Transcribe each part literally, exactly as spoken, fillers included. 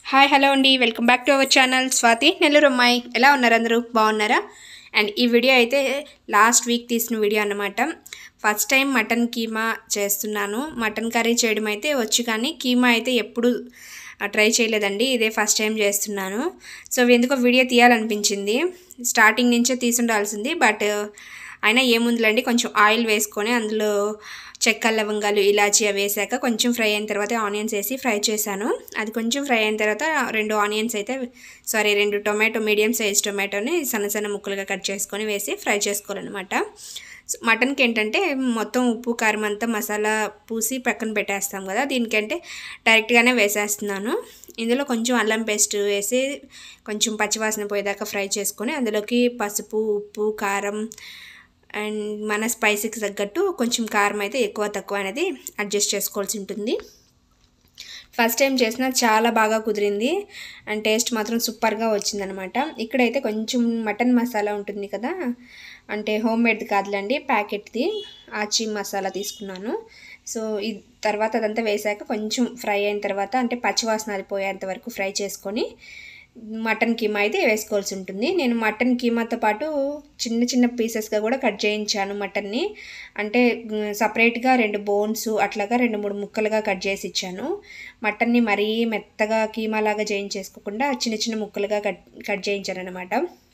Hi hello అండి, welcome back to our channel Swathi Nellore అమ్మాయి. ఎలా ఉన్నారు అందరూ? బాగున్నారా? అండ్ ఈ వీడియో అయితే లాస్ట్ వీక్ తీసిన వీడియో అన్నమాట. ఫస్ట్ టైం మటన్ కీమా చేస్తున్నాను. మటన్ కర్రీ చేయడం అయితే వచ్చు, కానీ కీమా అయితే ఎప్పుడు ట్రై చేయలేదండి. ఇదే ఫస్ట్ టైం చేస్తున్నాను. సో ఎందుకో వీడియో తీయాలనిపించింది. స్టార్టింగ్ నుంచే తీసుండాల్సింది, బట్ అయినా ఏముందిలేండి, కొంచెం ఆయిల్ వేసుకొని అందులో చెక్క లవంగాలు ఇలాచి వేసాక కొంచెం ఫ్రై అయిన తర్వాత ఆనియన్స్ వేసి ఫ్రై చేశాను. అది కొంచెం ఫ్రై అయిన తర్వాత రెండు ఆనియన్స్ అయితే సారీ రెండు టొమాటో మీడియం సైజ్ టొమాటోని సన్న సన్న ముక్కలుగా కట్ చేసుకొని వేసి ఫ్రై చేసుకోవాలన్నమాట. మటన్కి ఏంటంటే మొత్తం ఉప్పు కారం అంతా మసాలా పూసి పక్కన పెట్టేస్తాం కదా, దీనికంటే డైరెక్ట్గానే వేసేస్తున్నాను. ఇందులో కొంచెం అల్లం పేస్ట్ వేసి కొంచెం పచ్చివాసన పోయేదాకా ఫ్రై చేసుకొని అందులోకి పసుపు, ఉప్పు, కారం అండ్ మన స్పైసీకి తగ్గట్టు కొంచెం కారం అయితే ఎక్కువ తక్కువ అనేది అడ్జస్ట్ చేసుకోవాల్సి ఉంటుంది. ఫస్ట్ టైం చేసిన చాలా బాగా కుదిరింది అండ్ టేస్ట్ మాత్రం సూపర్గా వచ్చిందనమాట. ఇక్కడైతే కొంచెం మటన్ మసాలా ఉంటుంది కదా, అంటే హోమ్ మేడ్ది కాదులేండి, ప్యాకెట్ది ఆచి మసాలా తీసుకున్నాను. సో ఈ తర్వాత అదంతా వేసాక కొంచెం ఫ్రై అయిన తర్వాత, అంటే పచ్చివాసన అది పోయేంత వరకు ఫ్రై చేసుకొని మటన్ కీమా అయితే వేసుకోవాల్సి ఉంటుంది. నేను మటన్ కీమాతో పాటు చిన్న చిన్న పీసెస్గా కూడా కట్ చేయించాను మటన్ని. అంటే సపరేట్గా రెండు బోన్స్ అట్లాగా రెండు మూడు ముక్కలుగా కట్ చేసి ఇచ్చాను. మటన్ని మరీ మెత్తగా కీమా లాగా చేయించేసుకోకుండా చిన్న చిన్న ముక్కలుగా కట్ కట్ చేయించాను అనమాట.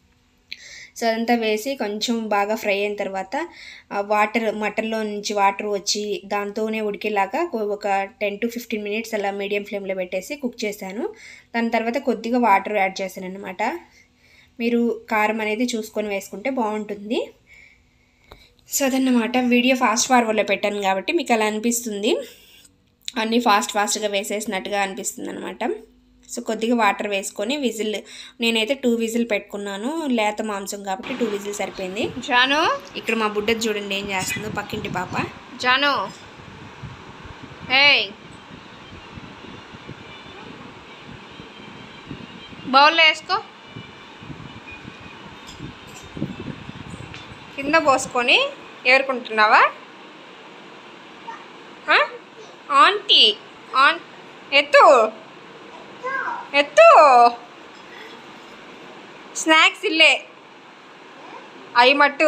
సో అదంతా వేసి కొంచెం బాగా ఫ్రై అయిన తర్వాత వాటర్ మటన్లో నుంచి వాటర్ వచ్చి దాంతోనే ఉడికేలాగా ఒక టెన్ టు ఫిఫ్టీన్ మినిట్స్ అలా మీడియం ఫ్లేమ్లో పెట్టేసి కుక్ చేశాను. దాని తర్వాత కొద్దిగా వాటర్ యాడ్ చేశాను అనమాట. మీరు కారం అనేది చూసుకొని వేసుకుంటే బాగుంటుంది. సో అదన్నమాట. వీడియో ఫాస్ట్ ఫార్వర్డ్లో పెట్టాను కాబట్టి మీకు అలా అనిపిస్తుంది, అన్నీ ఫాస్ట్ ఫాస్ట్గా వేసేసినట్టుగా అనిపిస్తుంది అనమాట. సో కొద్దిగా వాటర్ వేసుకొని విజిల్, నేనైతే టూ విజిల్ పెట్టుకున్నాను, లేత మాంసం కాబట్టి టూ విజిల్ సరిపోయింది. జాను ఇక్కడ మా బుడ్డది చూడండి ఏం చేస్తుందో, పక్కింటి పాప. జాను ఏయ్, బౌల్లో వేసుకో, కింద పోసుకొని ఏరుకుంటున్నావా? ఆంటీ ఆన్ ఎత్తు ఎత్తు స్నాక్స్ ఇల్లే అవి మట్టు.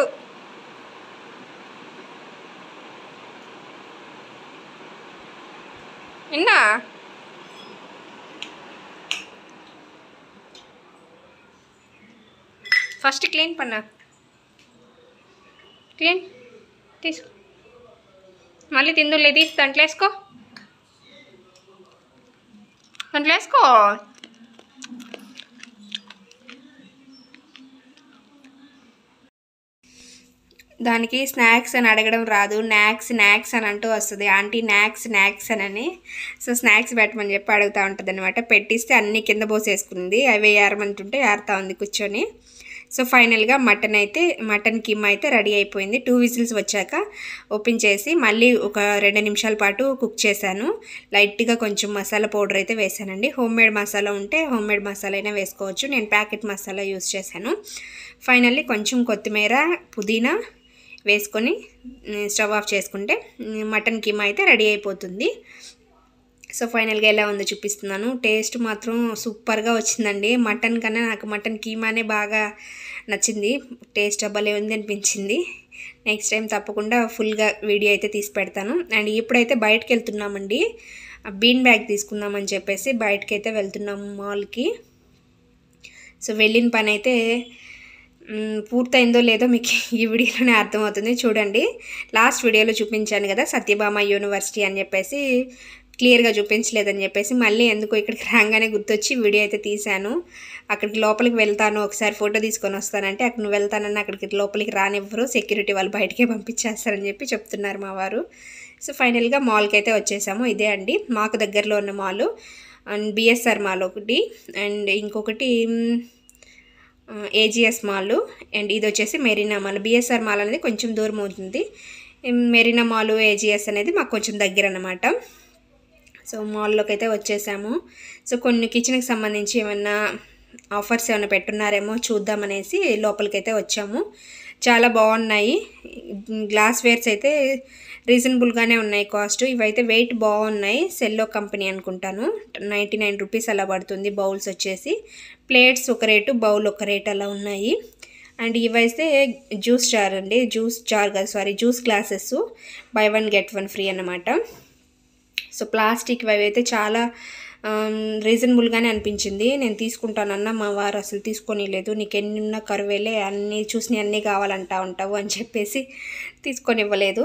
విన్నా ఫస్ట్ క్లీన్ పన్నా, క్లీన్ తీసుకో, మళ్ళీ తిందులే, తీసి దాంట్లో వేసుకో, దాంట్లో వేసుకో. దానికి స్నాక్స్ అని అడగడం రాదు, నాక్స్ నాక్స్ అని అంటూ వస్తుంది. ఆంటీ నాక్స్ నాక్స్ అని. సో స్నాక్స్ పెట్టమని చెప్పి అడుగుతూ ఉంటుంది అనమాట. పెట్టిస్తే అన్నీ కింద పోసేసుకుంది, అవి ఏరమంటుంటే ఏరుతూ ఉంది కూర్చొని. సో ఫైనల్గా మటన్ అయితే మటన్ కీమా అయితే రెడీ అయిపోయింది. టూ విజిల్స్ వచ్చాక ఓపెన్ చేసి మళ్ళీ ఒక రెండు నిమిషాల పాటు కుక్ చేశాను. లైట్గా కొంచెం మసాలా పౌడర్ అయితే వేసానండి. హోమ్ మేడ్ మసాలా ఉంటే హోమ్ మేడ్ మసాలా అయినా వేసుకోవచ్చు, నేను ప్యాకెట్ మసాలా యూస్ చేశాను. ఫైనల్లీ కొంచెం కొత్తిమీర, పుదీనా వేసుకొని స్టవ్ ఆఫ్ చేసుకుంటే మటన్ కీమా అయితే రెడీ అయిపోతుంది. సో ఫైనల్గా ఎలా ఉందో చూపిస్తున్నాను. టేస్ట్ మాత్రం సూపర్గా వచ్చిందండి. మటన్ కన్నా నాకు మటన్ కీమానే బాగా నచ్చింది. టేస్ట్ భలే ఉంది అనిపించింది. నెక్స్ట్ టైం తప్పకుండా ఫుల్గా వీడియో అయితే తీసి పెడతాను. అండ్ ఇప్పుడైతే బయటకు వెళ్తున్నామండి, బీన్ బ్యాగ్ తీసుకుందామని చెప్పేసి బయటకు అయితే వెళ్తున్నాము మాల్కి. సో వెళ్ళిన పని అయితే పూర్తయిందో లేదో మీకు ఈ వీడియోలోనే అర్థమవుతుంది. చూడండి, లాస్ట్ వీడియోలో చూపించాను కదా సత్యభామ యూనివర్సిటీ అని చెప్పేసి, క్లియర్గా చూపించలేదని చెప్పేసి మళ్ళీ ఎందుకో ఇక్కడికి రాగానే గుర్తొచ్చి వీడియో అయితే తీశాను. అక్కడికి లోపలికి వెళ్తాను, ఒకసారి ఫోటో తీసుకొని వస్తానంటే అక్కడ నువ్వు వెళ్తానని అక్కడికి లోపలికి రానివ్వరు, సెక్యూరిటీ వాళ్ళు బయటికే పంపించేస్తారని చెప్పి చెప్తున్నారు మా వారు. సో ఫైనల్గా మాల్కి అయితే వచ్చేసాము. ఇదే అండి మాకు దగ్గరలో ఉన్న మాల్. అండ్ బిఎస్ఆర్ మాల్ ఒకటి, అండ్ ఇంకొకటి ఏజిఎస్ మాల్, అండ్ ఇది వచ్చేసి మెరీనా మాల్. బిఎస్ఆర్ మాల్ అనేది కొంచెం దూరం అవుతుంది, మెరీనా మాల్ ఏజిఎస్ అనేది మాకు కొంచెం దగ్గర అన్నమాట. సో మాల్లోకి అయితే వచ్చేసాము. సో కొన్ని కిచెన్కి సంబంధించి ఏమన్నా ఆఫర్స్ ఏమైనా పెట్టున్నారేమో చూద్దామనేసి లోపలికైతే వచ్చాము. చాలా బాగున్నాయి. గ్లాస్ వేర్స్ అయితే రీజనబుల్గానే ఉన్నాయి కాస్ట్. ఇవైతే వెయిట్ బాగున్నాయి, సెల్లో కంపెనీ అనుకుంటాను. నైంటీ నైన్ రూపీస్ అలా పడుతుంది. బౌల్స్ వచ్చేసి ప్లేట్స్ ఒక రేటు, బౌల్ ఒక రేట్ అలా ఉన్నాయి. అండ్ ఇవైతే జ్యూస్ జార్ అండి, జ్యూస్ జార్ కాదు sorry juice glasses, buy one get one free అన్నమాట. సో ప్లాస్టిక్ అవి అయితే చాలా రీజనబుల్గానే అనిపించింది. నేను తీసుకుంటానన్నా మా వారు అసలు తీసుకొని లేదు, నీకు ఎన్ని ఉన్న కరువేలే, అన్నీ చూసి అన్నీ కావాలంటా ఉంటావు అని చెప్పేసి తీసుకొని ఇవ్వలేదు.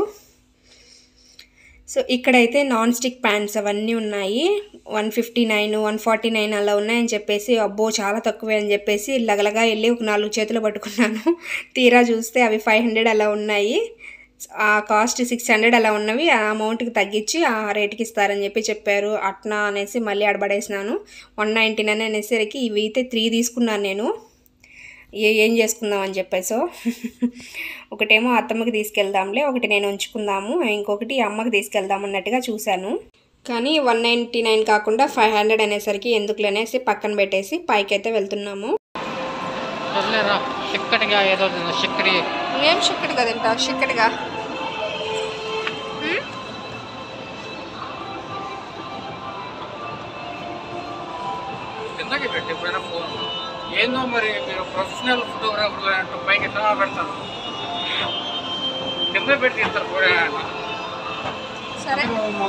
సో ఇక్కడైతే నాన్ స్టిక్ ప్యాన్స్ అవన్నీ ఉన్నాయి. One fifty nine one forty nine అలా ఉన్నాయని చెప్పేసి అబ్బో చాలా తక్కువే అని చెప్పేసి లగలగా వెళ్ళి ఒక నాలుగు చేతులు పట్టుకున్నాను. తీరా చూస్తే అవి ఫైవ్ హండ్రెడ్ అలా ఉన్నాయి. ఆ కాస్ట్ సిక్స్ హండ్రెడ్ అలా ఉన్నవి ఆ అమౌంట్కి తగ్గించి ఆ రేట్కి ఇస్తారని చెప్పి చెప్పారు. అట్నా అనేసి మళ్ళీ అడబడేసినాను. వన్ నైంటీ నైన్ అనేసరికి ఇవి అయితే త్రీ తీసుకున్నాను నేను. ఏ ఏం చేసుకుందాం అని చెప్పేసో ఒకటేమో అత్తమ్మకి తీసుకెళ్దాంలే, ఒకటి నేను ఉంచుకుందాము, ఇంకొకటి అమ్మకి తీసుకెళ్దాం అన్నట్టుగా చూశాను. కానీ వన్ నైంటీ నైన్ కాకుండా ఫైవ్ హండ్రెడ్ అనేసరికి ఎందుకు అనేసి పక్కన పెట్టేసి పైకి అయితే వెళ్తున్నాము. ఏం చిక్కటిగా తింటావు? చిక్కటిగా ఏందో మరి మీరు ప్రొఫెషనల్ ఫోటోగ్రాఫర్ అంటూ పైకి ఎట్లా పెడతారు, కింద పెట్టి తీస్తారు కూడా. సరే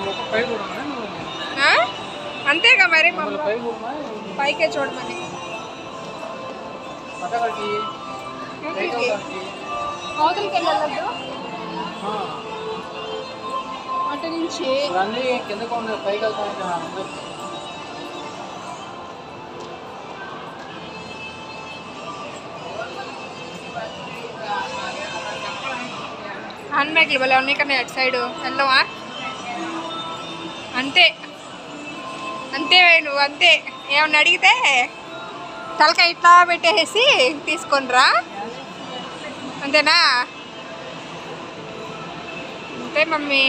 అంతేగా మరి పైకే చూడమని అవతలకి వెళ్ళదు అటు నుంచి అన్నీ కిందకు ఉన్నాయి, పైకి వెళ్తాను. హ్యాండ్ బ్యాగ్లు భలే ఉన్నాయి కానీ అటు సైడ్ వెళ్ళవా? అంతే అంతే నువ్వు అంతే. ఏమన్నా అడిగితే తలకాయ ఇట్లా పెట్టేసి తీసుకొనిరా, అంతేనా? అంతే మమ్మీ.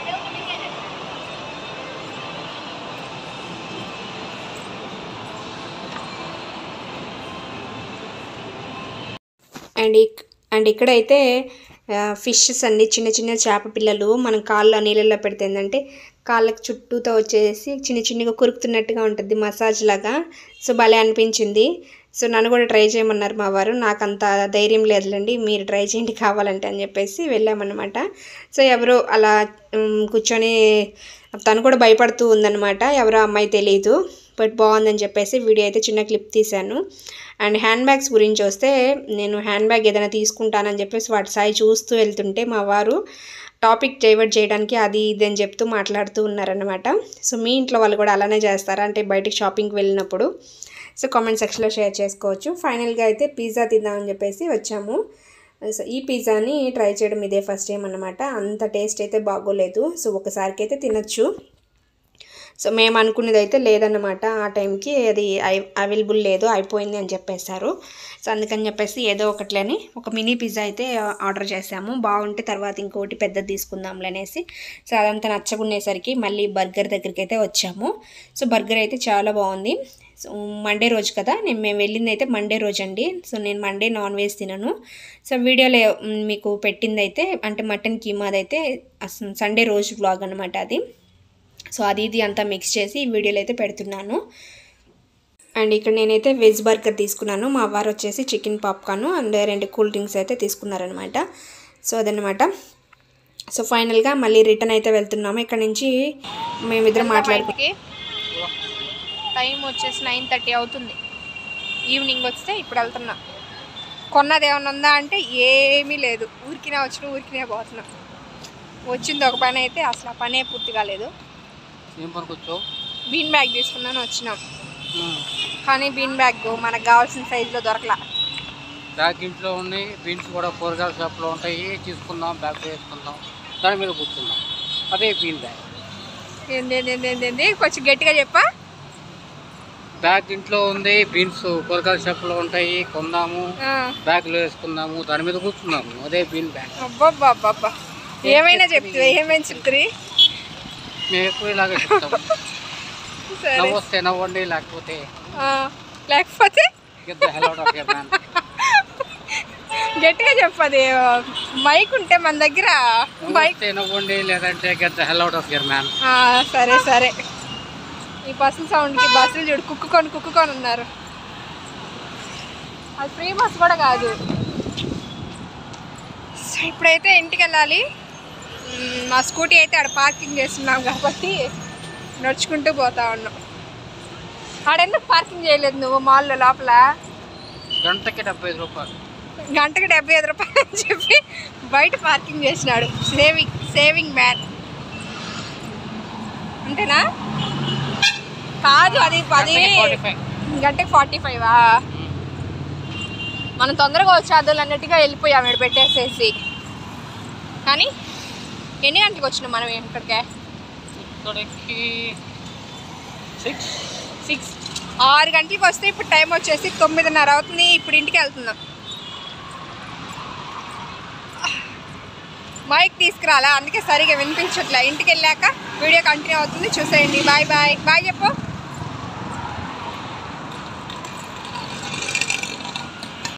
అండ్ అండ్ ఇక్కడైతే ఫిషెస్ అండి, చిన్న చిన్న చేప పిల్లలు. మనం కాళ్ళు నీళ్ళల్లో పెడితే ఏంటంటే కాళ్ళకి చుట్టూతో వచ్చేసి చిన్న చిన్నగా కొరుకుతున్నట్టుగా ఉంటుంది, మసాజ్ లాగా. సో భలే అనిపించింది. సో నన్ను కూడా ట్రై చేయమన్నారు మా వారు. నాకు అంత ధైర్యం లేదులేండి, మీరు ట్రై చేయండి కావాలంటే అని చెప్పేసి వెళ్ళామన్నమాట. సో ఎవరో అలా కూర్చొని తను కూడా భయపడుతూ ఉందన్నమాట, ఎవరో అమ్మాయి తెలియదు. బట్ బాగుందని చెప్పేసి వీడియో అయితే చిన్న క్లిప్ తీశాను. అండ్ హ్యాండ్ బ్యాగ్స్ గురించి వస్తే నేను హ్యాండ్ బ్యాగ్ ఏదైనా తీసుకుంటానని చెప్పేసి వాటి సాయి చూస్తూ వెళ్తుంటే మా వారు టాపిక్ డైవర్ట్ చేయడానికి అది ఇది అని చెప్తూ మాట్లాడుతూ ఉన్నారనమాట. సో మీ ఇంట్లో వాళ్ళు కూడా అలానే చేస్తారా అంటే బయటికి షాపింగ్కి వెళ్ళినప్పుడు? సో కామెంట్ సెక్షన్లో షేర్ చేసుకోవచ్చు. ఫైనల్గా అయితే పిజ్జా తిందామని చెప్పేసి వచ్చాము. సో ఈ పిజ్జాని ట్రై చేయడం ఇదే ఫస్ట్ టైం అనమాట. అంత టేస్ట్ అయితే బాగోలేదు. సో ఒకసారికి అయితే తినచ్చు. సో మేము అనుకునేది అయితే లేదన్నమాట, ఆ టైంకి అది అవైలబుల్ లేదు, అయిపోయింది అని చెప్పేశారు. సో అందుకని చెప్పేసి ఏదో ఒకట్లని ఒక మినీ పిజ్జా అయితే ఆర్డర్ చేసాము. బాగుంటే తర్వాత ఇంకోటి పెద్దది తీసుకుందాంలే అనేసి. సో అదంతా నచ్చకునేసరికి మళ్ళీ బర్గర్ దగ్గరికి అయితే వచ్చాము. సో బర్గర్ అయితే చాలా బాగుంది. సో మండే రోజు కదా, నేను మేము వెళ్ళింది అయితే మండే రోజు అండి. సో నేను మండే నాన్ వెజ్ తినను. సో వీడియోలో మీకు పెట్టింది అయితే అంటే మటన్ కీమాది అయితే సండే రోజు వ్లాగ్ అనమాట అది. సో అది ఇది అంతా మిక్స్ చేసి ఈ వీడియోలో అయితే పెడుతున్నాను. అండ్ ఇక్కడ నేనైతే వెజ్ బర్గర్ తీసుకున్నాను. మా వారు వచ్చేసి చికెన్ పాప్కార్న్ అండ్ రెండు కూల్ డ్రింక్స్ అయితే తీసుకున్నారనమాట. సో అదనమాట. సో ఫైనల్గా మళ్ళీ రిటర్న్ అయితే వెళ్తున్నాము. ఇక్కడ నుంచి మేమిద్దరం మాట్లాడుకుని టైం వచ్చేసి నైన్ థర్టీ అవుతుంది. ఈవినింగ్ వస్తే ఇప్పుడు వెళ్తున్నా. కొన్నది ఏమైనా ఉందా అంటే ఏమీ లేదు, ఊరికినే వచ్చిన ఊరికినే పోతున్నాం. వచ్చింది ఒక పని అయితే అసలు ఆ పనే పూర్తి కాలేదు. బీన్ బ్యాగ్ తీసుకున్నాను వచ్చినాం, కానీ బీన్ బ్యాగ్ మనకు కావాల్సిన సైజులో దొరకలా. బ్యాగ్ ఇంట్లో ఉన్నాయి, బీన్స్ కూడా కూరగాయల షాప్లో ఉంటాయి, తీసుకుందాం బ్యాగ్ వేసుకుందాం, దాని మీద కూర్చుందాం, అదే బీన్ బ్యాగ్. ఏంది ఏంది ఏంది కొంచెం గట్టిగా చెప్పా. బ్యాగ్ ఇంట్లో ఉంది, బీన్స్ కూరగాయల షాప్లో ఉంటాయి, కొందాము బ్యాగ్లో వేసుకుందాము, దాని మీద కూర్చున్నాము, అదే బీన్ బ్యాగ్. అబ్బా అబ్బా ఏమైనా చెప్తుంది, ఏమైనా చెప్తుంది. మేము ఎక్కువ ఇలాగే చెప్తాము. నవ్వు వస్తే నవ్వండి, లేకపోతే లేకపోతే గట్టిగా చెప్పది మైక్ ఉంటే మన దగ్గర మైక్ తినకండి లేదంటే get the hell out of here man. సరే సరే ఈ బస్సుల సౌండ్కి బస్సులు చూడు కుక్కుకొని కుక్కుకొని ఉన్నారు. అది ఫ్రీ బస్ కూడా కాదు. సో ఇప్పుడైతే ఇంటికి వెళ్ళాలి. మా స్కూటీ అయితే ఆడ పార్కింగ్ చేస్తున్నాం కాబట్టి నడుచుకుంటూ పోతా ఉన్నాం. ఆడెందుకు పార్కింగ్ చేయలేదు నువ్వు మాల్లో లోపల? గంటకి డెబ్బై ఐదు రూపాయలు గంటకి డెబ్బై ఐదు రూపాయలు అని చెప్పి బయట పార్కింగ్ చేసినాడు. సేవింగ్ సేవింగ్ మ్యాన్ అంతేనా? కాదు అది పది గంటకి ఫార్టీ ఫైవా? మనం తొందరగా వచ్చేద్దాం అన్నట్టుగా వెళ్ళిపోయాం ఇక్కడ పెట్టేసేసి. కానీ ఎన్ని గంటలకు వచ్చినాం మనం ఇక్కడికే? ఇక్కడికి సిక్స్ సిక్స్ ఆరు గంటలకు వస్తే ఇప్పుడు టైం వచ్చేసి తొమ్మిదిన్నర అవుతుంది. ఇప్పుడు ఇంటికి వెళ్తున్నాం. మైక్ తీసుకురాలా అందుకే సరిగా వినిపించట్లే. ఇంటికి వెళ్ళాక వీడియో కంటిన్యూ అవుతుంది, చూసేయండి. బాయ్ బాయ్ బాయ్ చెప్పు.